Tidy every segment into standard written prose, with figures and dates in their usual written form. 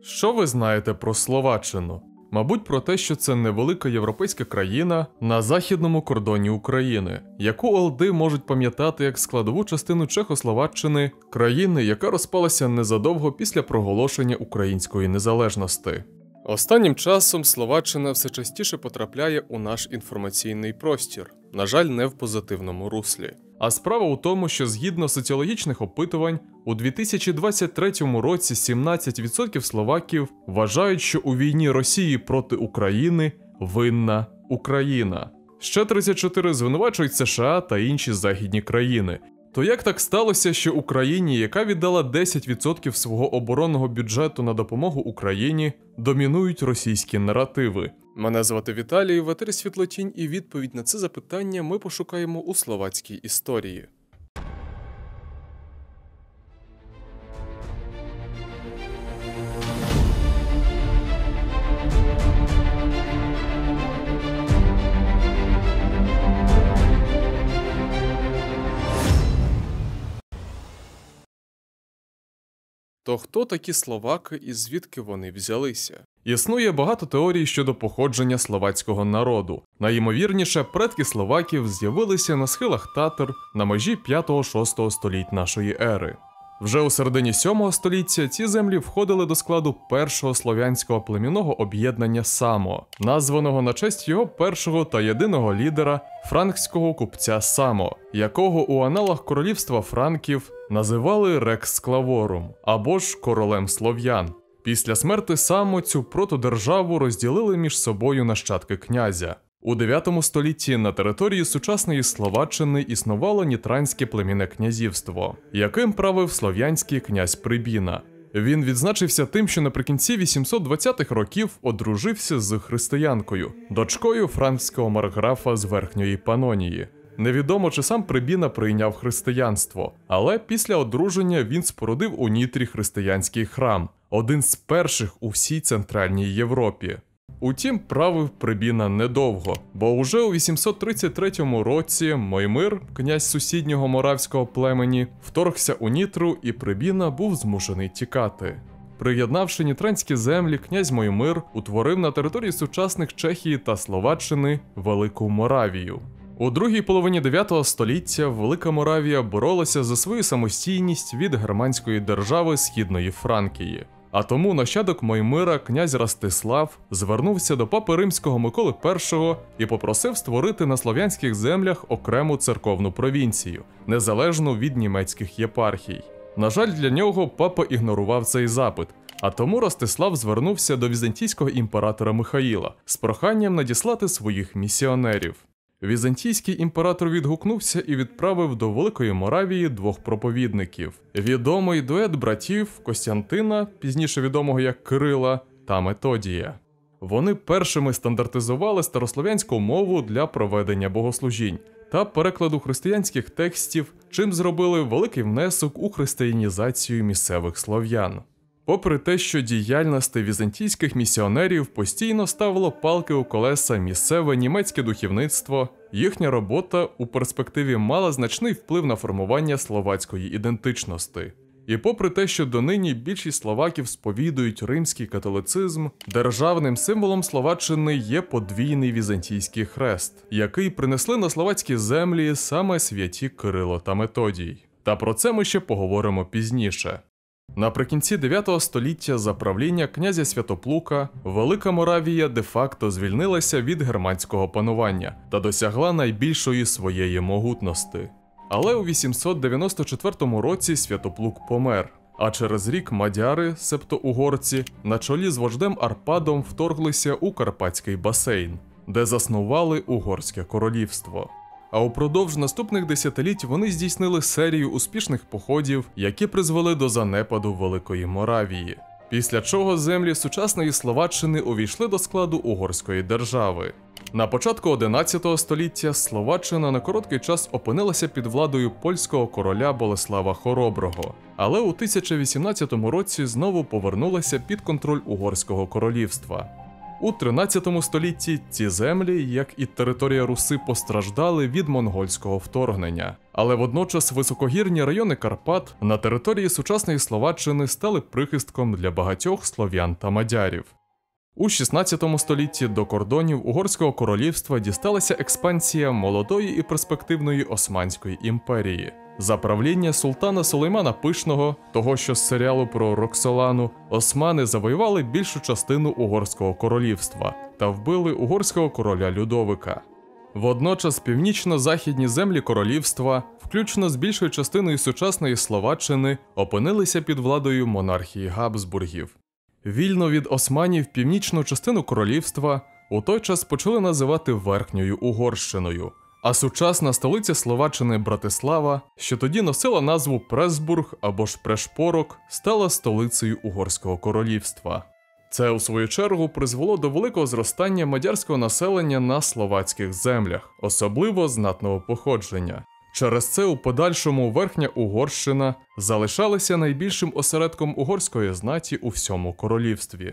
Що ви знаєте про Словаччину? Мабуть, про те, що це невелика європейська країна на західному кордоні України, яку олди можуть пам'ятати як складову частину Чехословаччини, країни, яка розпалася незадовго після проголошення української незалежності. Останнім часом Словаччина все частіше потрапляє у наш інформаційний простір, на жаль, не в позитивному руслі. А справа у тому, що згідно соціологічних опитувань, у 2023 році 17% словаків вважають, що у війні Росії проти України винна Україна. Ще 34% звинувачують США та інші західні країни. То як так сталося, що Україні, яка віддала 10% свого оборонного бюджету на допомогу Україні, домінують російські наративи? Мене звати Віталій, в етері Світлотінь, і відповідь на це запитання ми пошукаємо у словацькій історії. То хто такі словаки і звідки вони взялися? Існує багато теорій щодо походження словацького народу. Найімовірніше, предки словаків з'явилися на схилах Татр на межі 5-6 століть нашої ери. Вже у середині 7 століття ці землі входили до складу першого слов'янського племінного об'єднання Само, названого на честь його першого та єдиного лідера – франкського купця Само, якого у аналах королівства франків називали Рекс Клаворум, або ж королем слов'ян. Після смерти Само цю протодержаву розділили між собою нащадки князя. У 9 столітті на території сучасної Словаччини існувало Нітранське племінне князівство, яким правив слов'янський князь Прибіна. Він відзначився тим, що наприкінці 820-х років одружився з християнкою, дочкою франкського марграфа з Верхньої Панонії. Невідомо, чи сам Прибіна прийняв християнство, але після одруження він спорудив у Нітрі християнський храм, один з перших у всій Центральній Європі. Утім, правив Прибіна недовго, бо уже у 833 році Моймир, князь сусіднього моравського племені, вторгся у Нітру, і Прибіна був змушений тікати. Приєднавши нітранські землі, князь Моймир утворив на території сучасних Чехії та Словаччини Велику Моравію. У другій половині 9 століття Велика Моравія боролася за свою самостійність від германської держави Східної Франкії. А тому нащадок Моймира, князь Ростислав, звернувся до папи Римського Миколи І і попросив створити на слов'янських землях окрему церковну провінцію, незалежну від німецьких єпархій. На жаль, для нього папа ігнорував цей запит, а тому Ростислав звернувся до візантійського імператора Михаїла з проханням надіслати своїх місіонерів. Візантійський імператор відгукнувся і відправив до Великої Моравії 2 проповідників – відомий дует братів Костянтина, пізніше відомого як Кирила, та Методія. Вони першими стандартизували старослов'янську мову для проведення богослужінь та перекладу християнських текстів, чим зробили великий внесок у християнізацію місцевих слов'ян. Попри те, що діяльність візантійських місіонерів постійно ставило палки у колеса місцеве німецьке духовництво, їхня робота у перспективі мала значний вплив на формування словацької ідентичності. І попри те, що донині більшість словаків сповідують римський католицизм, державним символом Словаччини є подвійний візантійський хрест, який принесли на словацькі землі саме святі Кирило та Методій. Та про це ми ще поговоримо пізніше. Наприкінці 9 століття за правління князя Святоплука Велика Моравія де-факто звільнилася від германського панування та досягла найбільшої своєї могутності. Але у 894 році Святоплук помер, а через рік мадяри, себто угорці, на чолі з вождем Арпадом вторглися у Карпатський басейн, де заснували Угорське королівство. А упродовж наступних десятиліть вони здійснили серію успішних походів, які призвели до занепаду Великої Моравії. Після чого землі сучасної Словаччини увійшли до складу Угорської держави. На початку 11 століття Словаччина на короткий час опинилася під владою польського короля Болеслава Хороброго, але у 1018 році знову повернулася під контроль Угорського королівства. У 13 столітті ці землі, як і територія Руси, постраждали від монгольського вторгнення. Але водночас високогірні райони Карпат на території сучасної Словаччини стали прихистком для багатьох слов'ян та мадярів. У 16 столітті до кордонів Угорського королівства дісталася експансія молодої і перспективної Османської імперії. За правління султана Сулеймана Пишного, того що з серіалу про Роксолану, османи завоювали більшу частину Угорського королівства та вбили угорського короля Людовика. Водночас північно-західні землі королівства, включно з більшою частиною сучасної Словаччини, опинилися під владою монархії Габсбургів. Вільно від османів північну частину королівства у той час почали називати Верхньою Угорщиною, а сучасна столиця Словаччини Братислава, що тоді носила назву Пресбург або ж Прешпорок, стала столицею Угорського королівства. Це, у свою чергу, призвело до великого зростання мадярського населення на словацьких землях, особливо знатного походження. Через це у подальшому Верхня Угорщина залишалася найбільшим осередком угорської знаті у всьому королівстві.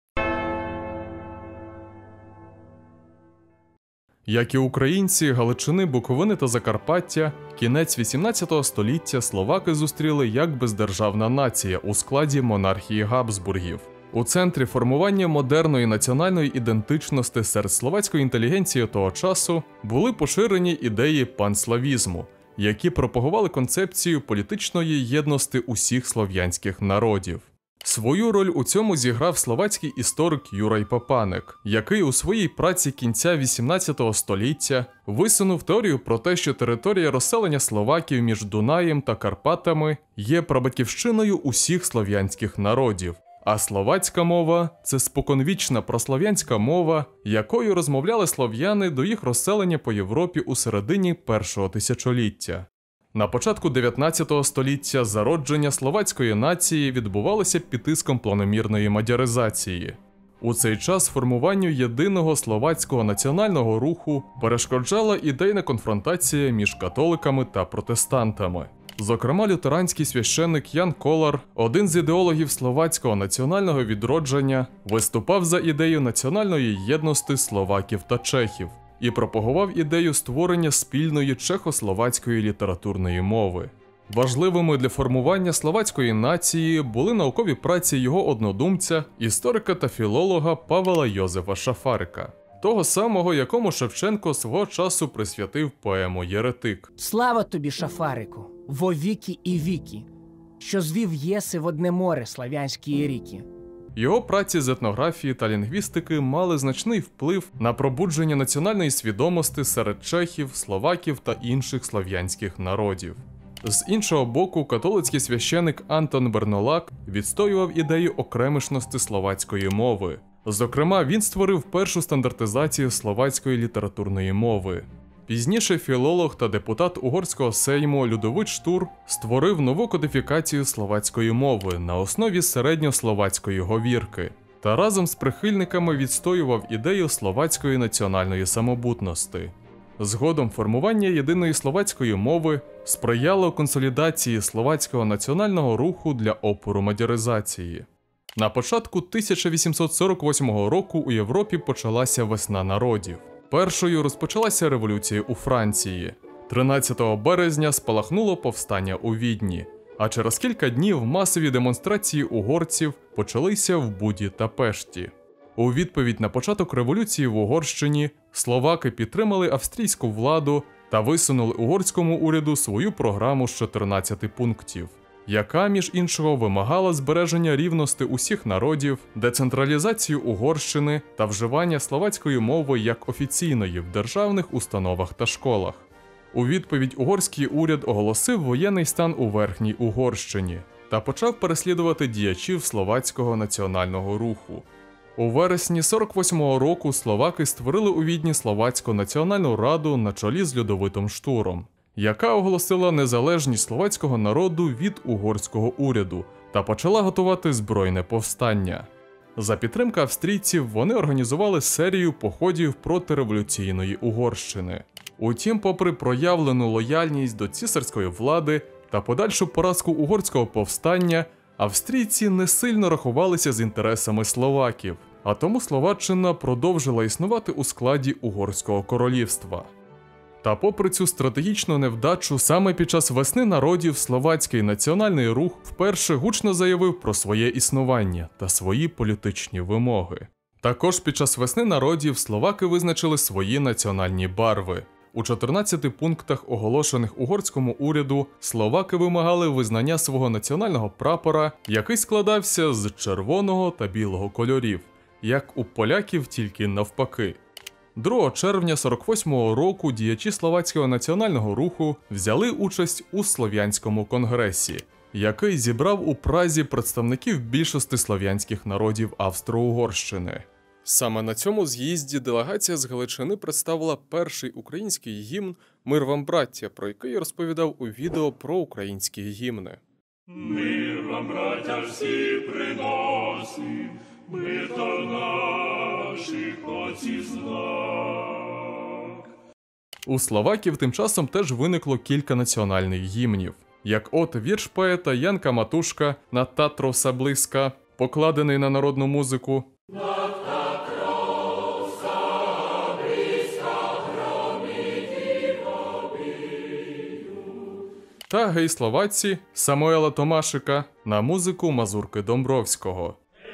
Як і українці, Галичини, Буковини та Закарпаття, кінець 18 століття словаки зустріли як бездержавна нація у складі монархії Габсбургів. У центрі формування модерної національної ідентичності серед словацької інтелігенції того часу були поширені ідеї панславізму, які пропагували концепцію політичної єдності усіх слов'янських народів. Свою роль у цьому зіграв словацький історик Юрай Папаник, який у своїй праці кінця 18 століття висунув теорію про те, що територія розселення словаків між Дунаєм та Карпатами є прабатьківщиною усіх слов'янських народів, а словацька мова – це споконвічна прослов'янська мова, якою розмовляли слов'яни до їх розселення по Європі у середині першого тисячоліття. На початку 19 століття зародження словацької нації відбувалося під тиском планомірної мадяризації. У цей час формуванню єдиного словацького національного руху перешкоджала ідейна конфронтація між католиками та протестантами. Зокрема, лютеранський священник Ян Колар, один з ідеологів словацького національного відродження, виступав за ідею національної єдності словаків та чехів і пропагував ідею створення спільної чехословацької літературної мови. Важливими для формування словацької нації були наукові праці його однодумця, історика та філолога Павела Йозефа Шафарика, того самого, якому Шевченко свого часу присвятив поему «Єретик». Слава тобі, Шафарику, во віки і віки, що звів єси в одне море славянські ріки. Його праці з етнографії та лінгвістики мали значний вплив на пробудження національної свідомості серед чехів, словаків та інших слов'янських народів. З іншого боку, католицький священик Антон Бернолак відстоював ідею окремішності словацької мови. Зокрема, він створив першу стандартизацію словацької літературної мови. Пізніше філолог та депутат угорського сейму Людовит Штур створив нову кодифікацію словацької мови на основі середньословацької говірки та разом з прихильниками відстоював ідею словацької національної самобутності. Згодом формування єдиної словацької мови сприяло консолідації словацького національного руху для опору мадяризації. На початку 1848 року у Європі почалася весна народів. Першою розпочалася революція у Франції. 13 березня спалахнуло повстання у Відні, а через кілька днів масові демонстрації угорців почалися в Буді та Пешті. У відповідь на початок революції в Угорщині словаки підтримали австрійську владу та висунули угорському уряду свою програму з 14 пунктів, яка, між іншого, вимагала збереження рівності усіх народів, децентралізацію Угорщини та вживання словацької мови як офіційної в державних установах та школах. У відповідь угорський уряд оголосив воєнний стан у Верхній Угорщині та почав переслідувати діячів словацького національного руху. У вересні 48-го року словаки створили у Відні Словацьку національну раду на чолі з Людовитом Штуром, яка оголосила незалежність словацького народу від угорського уряду та почала готувати збройне повстання. За підтримки австрійців вони організували серію походів проти революційної Угорщини. Утім, попри проявлену лояльність до цісарської влади та подальшу поразку угорського повстання, австрійці не сильно рахувалися з інтересами словаків. а тому Словаччина продовжила існувати у складі Угорського королівства. Та попри цю стратегічну невдачу, саме під час весни народів Словацький національний рух вперше гучно заявив про своє існування та свої політичні вимоги. Також під час весни народів словаки визначили свої національні барви. У 14 пунктах, оголошених угорському уряду, словаки вимагали визнання свого національного прапора, який складався з червоного та білого кольорів, як у поляків, тільки навпаки. 2 червня 48-го року діячі Словацького національного руху взяли участь у Слов'янському конгресі, який зібрав у Празі представників більшості слов'янських народів Австро-Угорщини. Саме на цьому з'їзді делегація з Галичини представила перший український гімн «Мир вам, браття», про який я розповідав у відео про українські гімни. Мир вам, браття, всі приносим, мир до наших отців знак. У словаків тим часом теж виникло кілька національних гімнів, як от вірш поета Янка Матушка «На Татро вся близька», покладений на народну музику, та «Гей, словаці» Самуела Томашика на музику Мазурки Домбровського.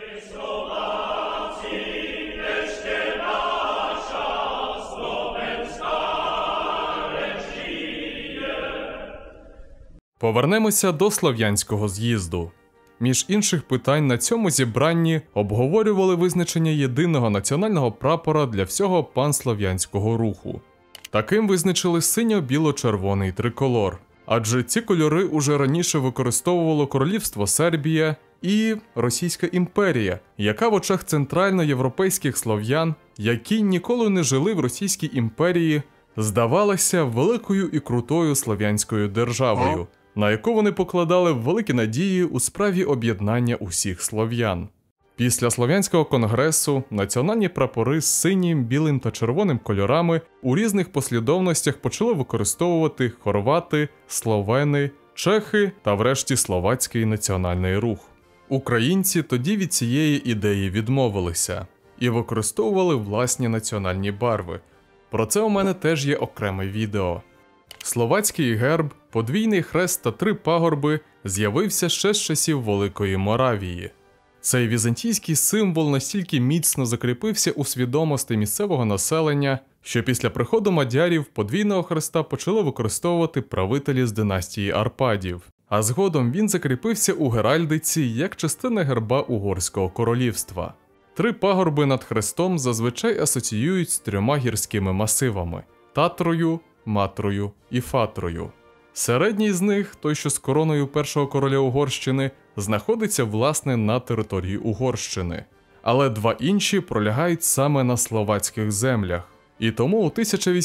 Повернемося до Слов'янського з'їзду. Між інших питань на цьому зібранні обговорювали визначення єдиного національного прапора для всього панслов'янського руху. Таким визначили синьо-біло-червоний триколор. Адже ці кольори уже раніше використовувало Королівство Сербія і Російська імперія, яка в очах центральноєвропейських слов'ян, які ніколи не жили в Російській імперії, здавалася великою і крутою слов'янською державою, на яку вони покладали великі надії у справі об'єднання усіх слов'ян. Після Слов'янського конгресу національні прапори з синім, білим та червоним кольорами у різних послідовностях почали використовувати хорвати, словени, чехи та врешті Словацький національний рух. Українці тоді від цієї ідеї відмовилися і використовували власні національні барви. Про це у мене теж є окреме відео. Словацький герб, подвійний хрест та 3 пагорби з'явився ще з часів Великої Моравії. Цей візантійський символ настільки міцно закріпився у свідомості місцевого населення, що після приходу мадярів подвійного хреста почали використовувати правителі з династії Арпадів, а згодом він закріпився у геральдиці як частина герба Угорського королівства. 3 пагорби над хрестом зазвичай асоціюють з 3 гірськими масивами – Татрою, Матрою і Фатрою. Середній з них, той що з короною першого короля Угорщини, знаходиться власне на території Угорщини. Але 2 інші пролягають саме на словацьких землях. І тому у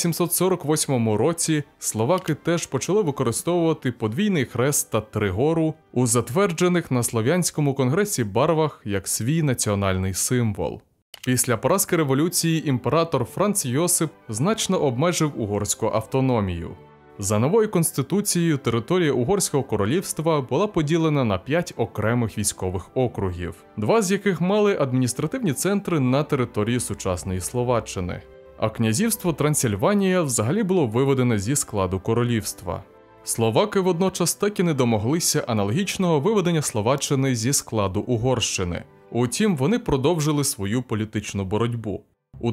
1848 році словаки теж почали використовувати подвійний хрест та 3 гору у затверджених на Слов'янському конгресі барвах як свій національний символ. Після поразки революції імператор Франц Йосип значно обмежив угорську автономію. За новою конституцією територія Угорського королівства була поділена на 5 окремих військових округів, 2 з яких мали адміністративні центри на території сучасної Словаччини. А князівство Трансильванія взагалі було виведене зі складу королівства. Словаки водночас так і не домоглися аналогічного виведення Словаччини зі складу Угорщини. Утім, вони продовжили свою політичну боротьбу. У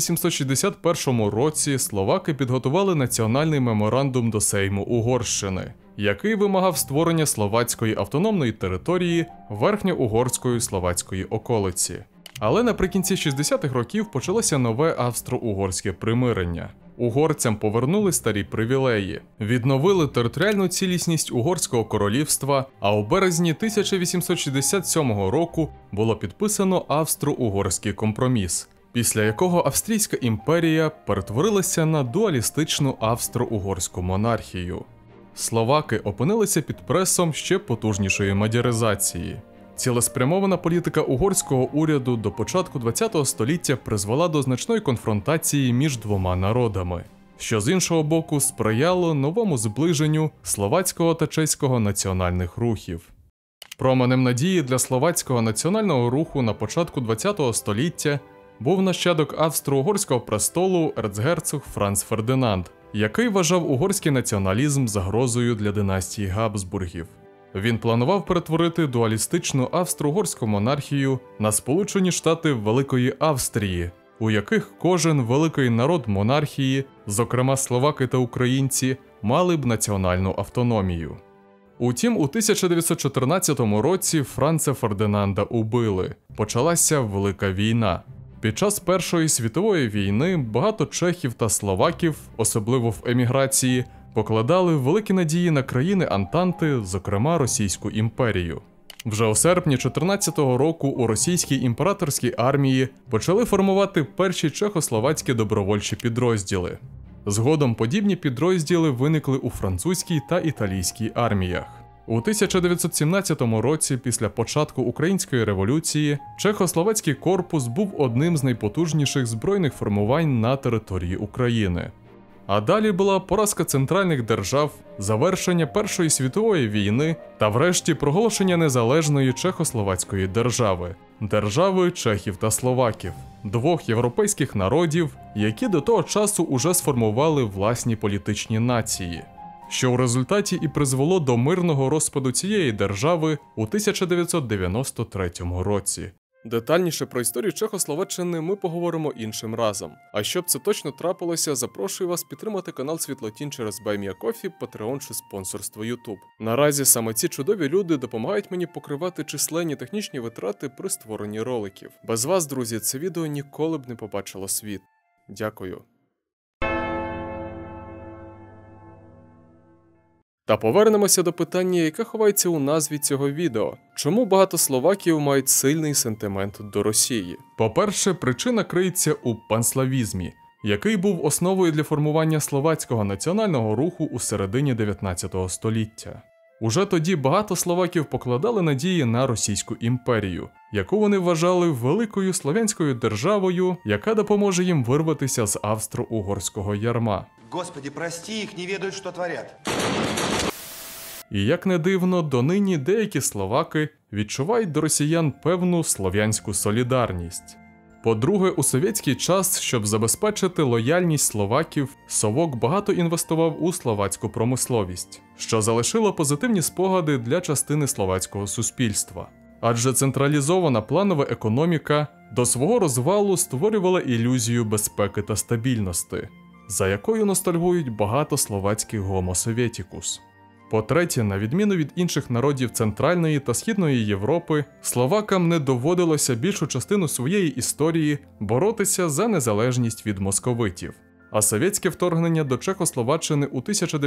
1861 році словаки підготували національний меморандум до Сейму Угорщини, який вимагав створення словацької автономної території верхньоугорської словацької околиці. Але наприкінці 60-х років почалося нове австро-угорське примирення. Угорцям повернули старі привілеї, відновили територіальну цілісність Угорського королівства, а у березні 1867 року було підписано Австро-Угорський компроміс, після якого Австрійська імперія перетворилася на дуалістичну австро-угорську монархію. Словаки опинилися під пресом ще потужнішої мадяризації. Цілеспрямована політика угорського уряду до початку ХХ століття призвела до значної конфронтації між 2 народами, що з іншого боку сприяло новому зближенню словацького та чеського національних рухів. Променем надії для словацького національного руху на початку ХХ століття був нащадок австро-угорського престолу ерцгерцог Франц Фердинанд, який вважав угорський націоналізм загрозою для династії Габсбургів. Він планував перетворити дуалістичну австро-угорську монархію на Сполучені Штати Великої Австрії, у яких кожен великий народ монархії, зокрема словаки та українці, мали б національну автономію. Утім, у 1914 році Франца Фердинанда убили. Почалася Велика війна. Під час Першої світової війни багато чехів та словаків, особливо в еміграції, покладали великі надії на країни Антанти, зокрема Російську імперію. Вже у серпні 2014 року у російській імператорській армії почали формувати перші чехословацькі добровольчі підрозділи. Згодом подібні підрозділи виникли у французькій та італійській арміях. У 1917 році, після початку Української революції, Чехословацький корпус був одним з найпотужніших збройних формувань на території України. А далі була поразка центральних держав, завершення Першої світової війни та врешті проголошення незалежної Чехословацької держави – держави чехів та словаків, двох європейських народів, які до того часу уже сформували власні політичні нації, що у результаті і призвело до мирного розпаду цієї держави у 1993 році. Детальніше про історію Чехословаччини ми поговоримо іншим разом. А щоб це точно трапилося, запрошую вас підтримати канал Світлотінь через Buy Me a Coffee, Patreon чи спонсорство YouTube. Наразі саме ці чудові люди допомагають мені покривати численні технічні витрати при створенні роликів. Без вас, друзі, це відео ніколи б не побачило світ. Дякую. Та повернемося до питання, яке ховається у назві цього відео. Чому багато словаків мають сильний сентимент до Росії? По-перше, причина криється у панславізмі, який був основою для формування словацького національного руху у середині 19 століття. Уже тоді багато словаків покладали надії на Російську імперію, яку вони вважали великою слов'янською державою, яка допоможе їм вирватися з австро-угорського ярма. Господи, прости, їх не ведають, що творять. І як не дивно, донині деякі словаки відчувають до росіян певну слов'янську солідарність. По-друге, у совєтський час, щоб забезпечити лояльність словаків, Совок багато інвестував у словацьку промисловість, що залишило позитивні спогади для частини словацького суспільства. Адже централізована планова економіка до свого розвалу створювала ілюзію безпеки та стабільності, за якою ностальгують багато словацьких гомо советікус. По-третє, на відміну від інших народів Центральної та Східної Європи, словакам не доводилося більшу частину своєї історії боротися за незалежність від московитів. А совєтське вторгнення до Чехословаччини у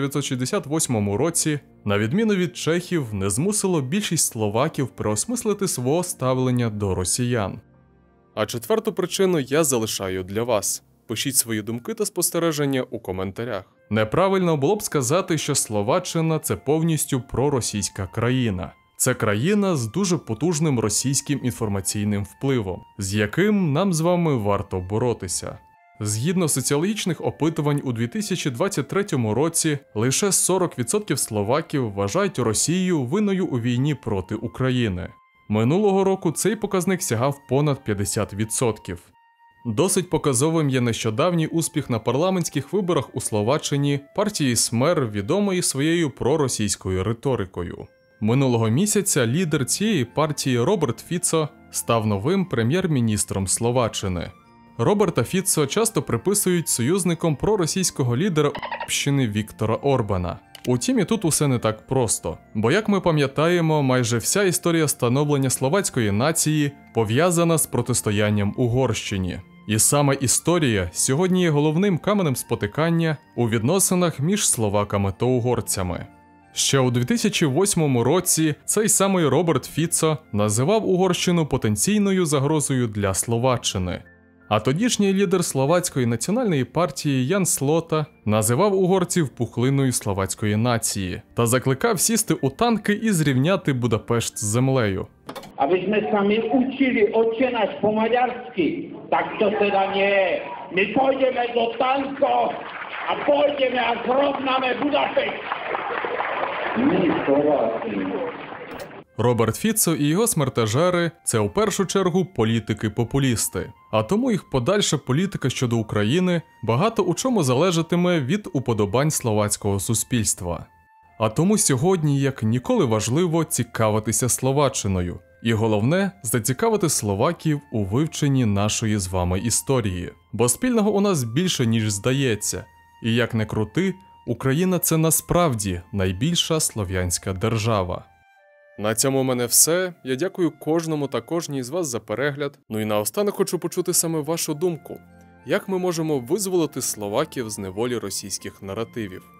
1968 році, на відміну від чехів, не змусило більшість словаків переосмислити свого ставлення до росіян. А четверту причину я залишаю для вас. Пишіть свої думки та спостереження у коментарях. Неправильно було б сказати, що Словаччина – це повністю проросійська країна. Це країна з дуже потужним російським інформаційним впливом, з яким нам з вами варто боротися. Згідно соціологічних опитувань у 2023 році, лише 40% словаків вважають Росію винною у війні проти України. Минулого року цей показник сягав понад 50%. Досить показовим є нещодавній успіх на парламентських виборах у Словаччині партії СМЕР, відомої своєю проросійською риторикою. Минулого місяця лідер цієї партії Роберт Фіцо став новим прем'єр-міністром Словаччини. Роберта Фіцо часто приписують союзником проросійського лідера Общини Віктора Орбана. Утім, і тут усе не так просто, бо, як ми пам'ятаємо, майже вся історія становлення словацької нації пов'язана з протистоянням Угорщині. І саме історія сьогодні є головним каменем спотикання у відносинах між словаками та угорцями. Ще у 2008 році цей самий Роберт Фіцо називав Угорщину потенційною загрозою для Словаччини. А тодішній лідер Словацької національної партії Ян Слота називав угорців пухлиною словацької нації та закликав сісти у танки і зрівняти Будапешт з землею. Аби ми самі учили Отче наш по-мадярськи, так то teda nie. Ми пойдемо до танку, а пойдемо, а зробнаме Будапешт. Ми Словаки. Роберт Фіцо і його смертежери – це у першу чергу політики-популісти, а тому їх подальша політика щодо України багато у чому залежатиме від уподобань словацького суспільства. А тому сьогодні як ніколи важливо цікавитися Словаччиною. І головне – зацікавити словаків у вивченні нашої з вами історії. Бо спільного у нас більше, ніж здається. І як не крути, Україна – це насправді найбільша слов'янська держава. На цьому в мене все. Я дякую кожному та кожній з вас за перегляд. Ну і наостанок хочу почути саме вашу думку. Як ми можемо визволити словаків з неволі російських наративів?